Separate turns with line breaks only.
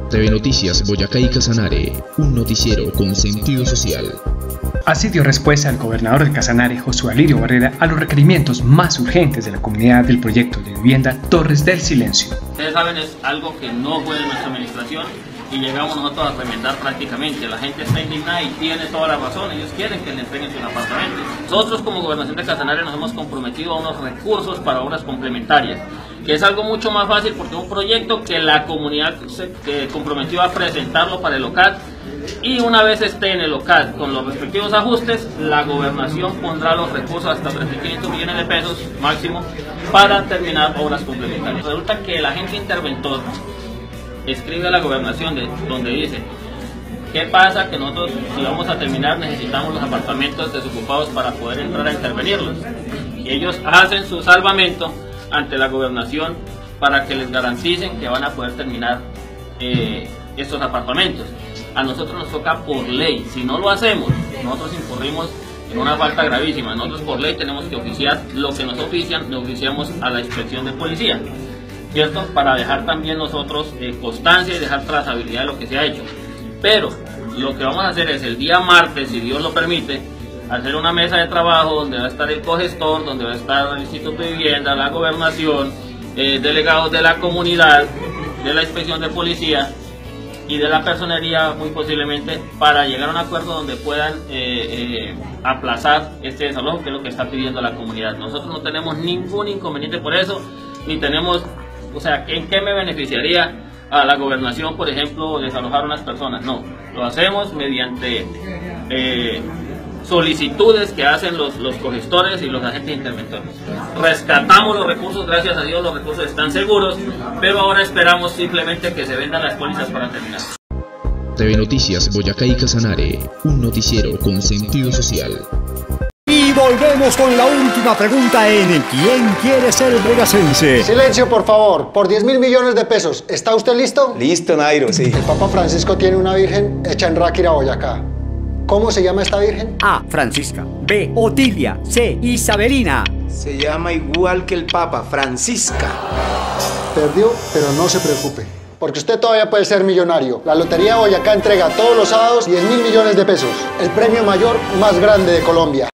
TV Noticias Boyacá y Casanare, un noticiero con sentido social.
Así dio respuesta el gobernador de Casanare, Josué Alirio Barrera, a los requerimientos más urgentes de la comunidad del proyecto de vivienda Torres del Silencio.
Ustedes saben, es algo que no fue de nuestra administración y llegamos nosotros a remendar prácticamente. La gente está indignada y tiene toda la razón, ellos quieren que le entreguen sus apartamentos. Nosotros como Gobernación de Casanare nos hemos comprometido a unos recursos para obras complementarias, que es algo mucho más fácil porque es un proyecto que la comunidad se comprometió a presentarlo para el local, y una vez esté en el local con los respectivos ajustes, la gobernación pondrá los recursos hasta 3.500 millones de pesos máximo para terminar obras complementarias. Resulta que el agente interventor escribe a la gobernación donde dice: ¿qué pasa? Que nosotros, si vamos a terminar, necesitamos los apartamentos desocupados para poder entrar a intervenirlos. Y ellos hacen su salvamento ante la gobernación para que les garanticen que van a poder terminar estos apartamentos. A nosotros nos toca por ley. Si no lo hacemos, nosotros incurrimos en una falta gravísima. Nosotros por ley tenemos que oficiar lo que nos ofician, lo oficiamos a la inspección de policía, ¿cierto? Para dejar también nosotros constancia y dejar trazabilidad de lo que se ha hecho. Pero lo que vamos a hacer es el día martes, si Dios lo permite, hacer una mesa de trabajo donde va a estar el cogestor, donde va a estar el Instituto de Vivienda, la gobernación, delegados de la comunidad, de la inspección de policía y de la personería, muy posiblemente, para llegar a un acuerdo donde puedan aplazar este desalojo, que es lo que está pidiendo la comunidad. Nosotros no tenemos ningún inconveniente por eso, ni tenemos, o sea, ¿en qué me beneficiaría a la gobernación, por ejemplo, desalojar a unas personas? No, lo hacemos mediante solicitudes que hacen los cogestores y los agentes interventores. Rescatamos los recursos, gracias a Dios los recursos están seguros, pero ahora esperamos simplemente que se vendan las pólizas para terminar.
TV Noticias Boyacá y Casanare, un noticiero con sentido social.
Y volvemos con la última pregunta en ¿Quién quiere ser boyacense?
Silencio, por favor. Por 10.000 millones de pesos. ¿Está usted listo?
Listo, Nairo, sí.
El Papa Francisco tiene una virgen hecha en Ráquira, Boyacá. ¿Cómo se llama esta virgen?
A. Francisca. B. Otilia. C. Isabelina.
Se llama igual que el Papa, Francisca.
Perdió, pero no se preocupe, porque usted todavía puede ser millonario. La Lotería Boyacá entrega todos los sábados 10.000 millones de pesos, el premio mayor más grande de Colombia.